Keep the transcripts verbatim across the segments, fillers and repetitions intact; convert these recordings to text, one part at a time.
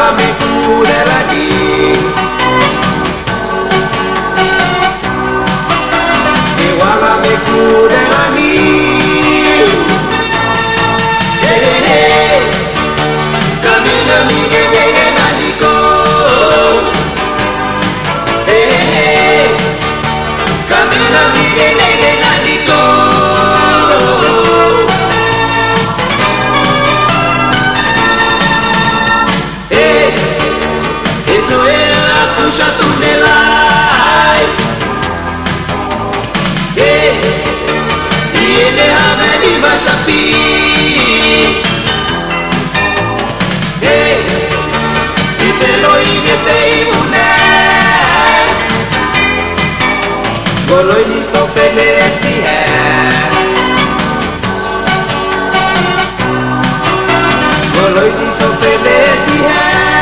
me cura di e wala me cura ni eh camina mi de de naliko eh camina mi de de naliko puxa tunelai eh e ele ameni vasapi eh e te loi que te imune goloi ni so pelesi è goloi ni so pelesi è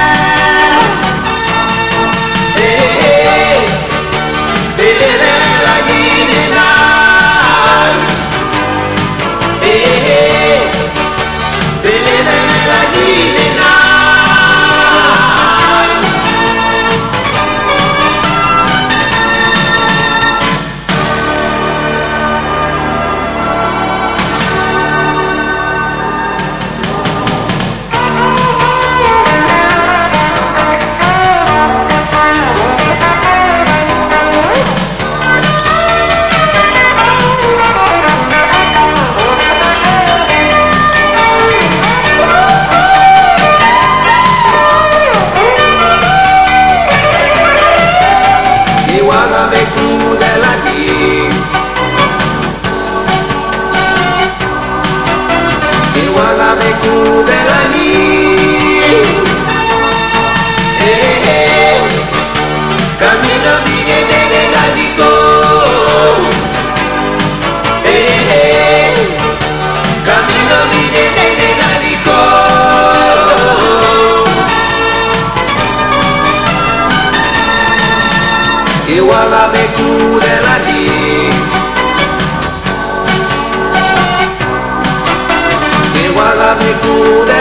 Iguala me cura la di Iguala me cura